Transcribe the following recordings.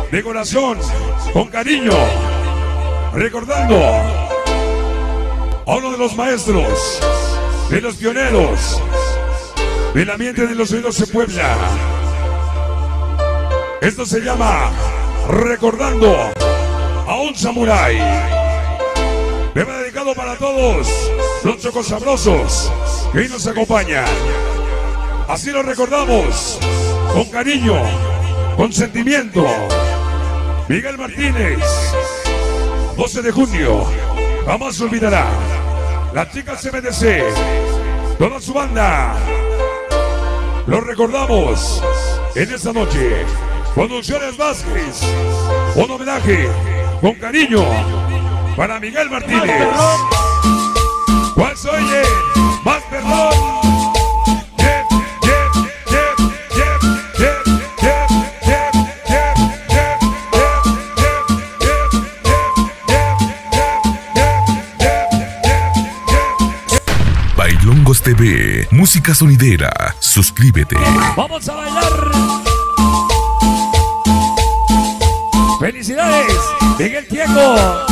de corazón, con cariño, recordando a uno de los maestros, de los pioneros del ambiente de los sonidos de Puebla. Esto se llama Recordando a un Samurái. Tema dedicado para todos los chocos sabrosos que hoy nos acompañan. Así lo recordamos, con cariño, con sentimiento. Miguel Martínez, 12 de junio, jamás se olvidará. Las chicas MDC, toda su banda. Lo recordamos en esta noche. Producciones Vázquez, un homenaje con cariño para Miguel Martínez. ¿Cuál se oye? Más perdón. Bailongos TV, música sonidera. Suscríbete. Vamos a bailar. Felicidades, Miguel Tiego.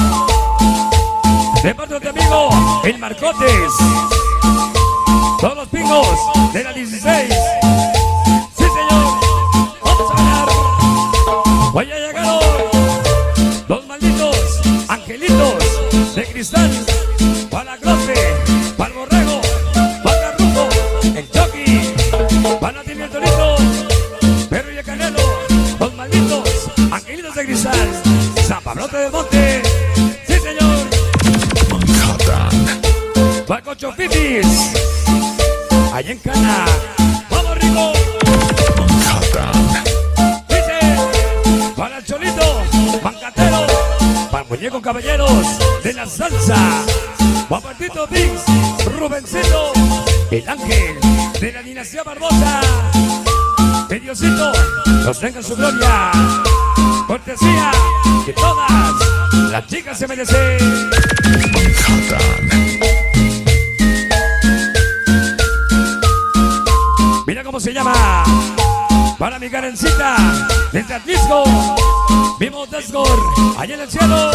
De parte de tu amigo, el Marcotes. Todos los pingos de la 16. Sí, señor. Vamos a bailar. Hoy ya llegaron los malditos angelitos de cristal. Para la Grote, para el Borrego, para el Rufo, el Chucky, para Nati el Torito, Perro y el Canelo, los malditos angelitos de cristal. Zapabrote del Monte, sí señor. Manhattan. Para Cocho Fifis, allá en Cana. Vamos rico. Manhattan. Dice, para el Cholito, Mancatero, para el Muñeco Caballeros de la Salsa. Guapatito Dix, Rubencito, el ángel de la dinastía Barbosa. Que Diosito los tenga en su gloria. Cortesía que todas las chicas se merecen. Manhattan. Mira cómo se llama. Para mi Karencita, desde Atlisco. Vimos Desgor, allá en el cielo.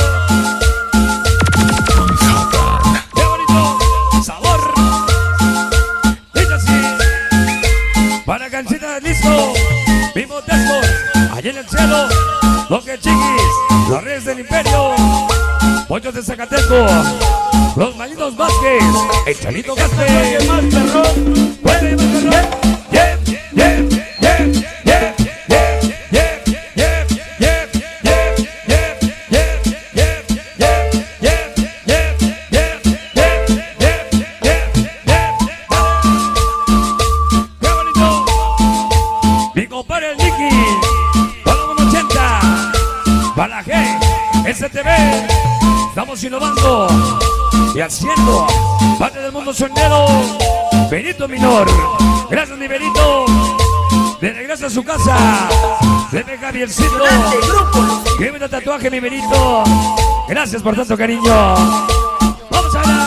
Manhattan. ¡Qué bonito! ¡Sabor! Dice así. Para Cancita de Disco, vimos Desgor, allá en el cielo. Los que chiquis, los reyes del imperio. Pollos de Zacateco, los malditos Vázquez, el Chalito Gaspe. ¡Más perrón! ¡Puede más perrón! ¡Yeah, yeah, yeah, yeah, yeah, yeah, yeah, yeah, yeah, yeah, yeah, yeah, ¡qué bonito! Mi compadre el Nicky, todo un 80, para la G, STV, estamos innovando y haciendo parte del mundo sonero. Benito Minor, gracias mi Benito, de regreso a su casa, de Javiercito, que me da tatuaje mi Benito, gracias por tanto cariño. Vamos a hablar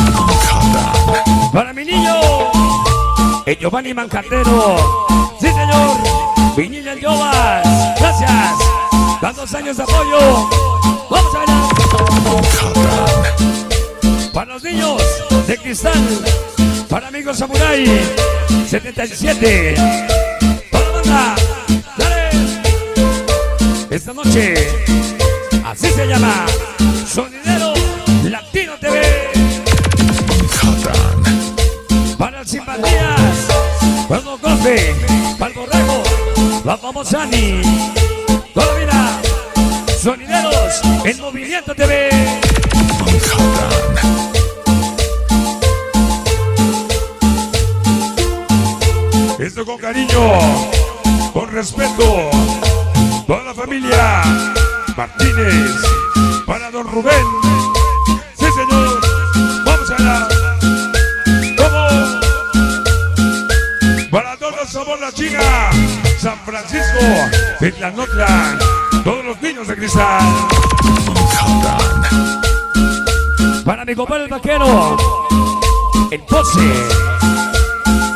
para mi niño, el Giovanni Mancatero, sí señor, mi niña el Jovas, gracias, tantos años de apoyo. Vamos a hablar para los niños de cristal, para amigos Samurai 77, para la banda, dale. Esta noche, así se llama, Sonidero Latino TV. Manhattan. Para el Simpatías, para el Golpe, para el Borrego, la famosa Ani, toda la vida, Sonideros en Movimiento TV. Manhattan. Esto con cariño, con respeto, toda la familia Martínez, para don Rubén. Sí señor, vamos a la. ¿Cómo? Para todos somos la China, San Francisco, Titlanotla, todos los niños de cristal. Manhattan. Para mi compadre el vaquero, el Pose,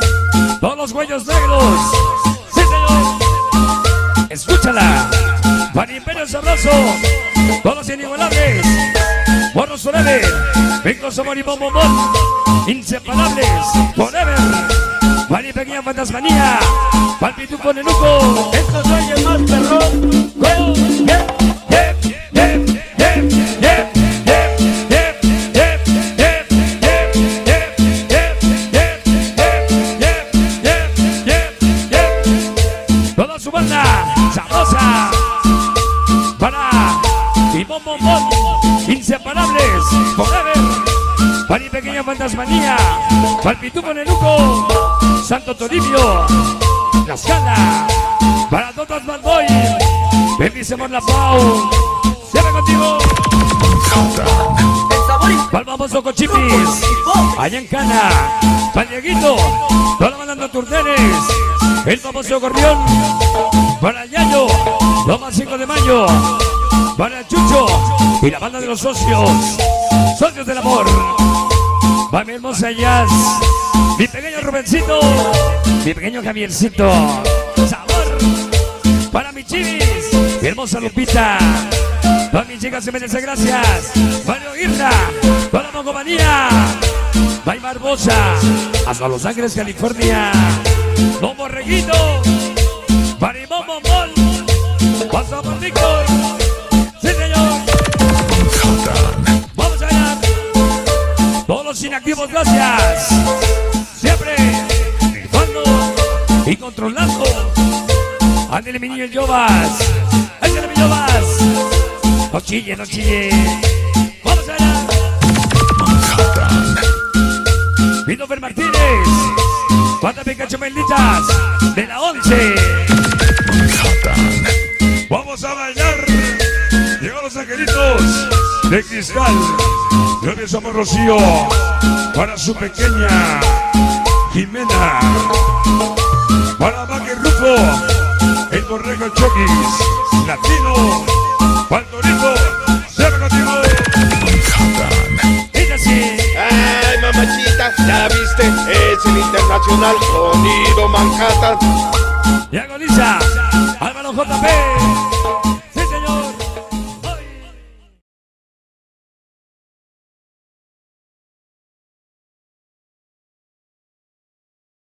todos los güeyos negros, sí señor, escúchala, Para Imperio Sabroso, todos los inigualables. Morros Forever, Vengo Somos y Bombomón, inseparables, Forever. Para Pequeña Fantasmanía, para el Pitufo Nenuco. Esto se oye más perrón. Go, yep, yep, yep, yep, yep, yep, yep, yep, yep, yep, yep, yep, yep, yep, yep, yep, yep. Toda su banda sabrosa para Timón Bombón, inseparables, Forever. Para mi Pequeña Fantasmanía, para el Pitufo Nenuco, Santo Toribio, La Scala, para Totas Malboy, bendicemos la Pau, siempre contigo. Para el famoso Cochipis, allá en Cana, para el Dieguito, toda la banda Turdenes, el famoso Gorrión, para el Yayo, Loma 5 de Mayo, para el Chucho y la banda de los socios, socios del amor. Va mi hermosa Jazz, mi pequeño Rubencito, mi pequeño Javiercito, sabor para mi Chivis, mi hermosa Lupita, todas mis chicas se merecen gracias, Mario Irna, toda la Mocomanía, May Barbosa, hasta Los Ángeles, California, Don Borreguito, para Ivón Bombón, pasa por Víctor, sí señor, vamos a ganar. Todos los inactivos, gracias. Siempre rifando y controlando. Ándale, mi niño el Yobas. Ándale, mi Yobas. No chille, no chille. Vamos allá. Christopher Martínez. Banda Pikachu Melitas de la 11. Vamos a bailar. Llegan los angelitos de cristal. Yo somos Rocío para su pequeña Jimena, para Maque Rufo, el Borrego Chokis, Latino, Paltorito, siempre contigo. Es así. Ay, mamachita, ya viste, es el internacional sonido Manhattan. Y agoniza Álvaro JP.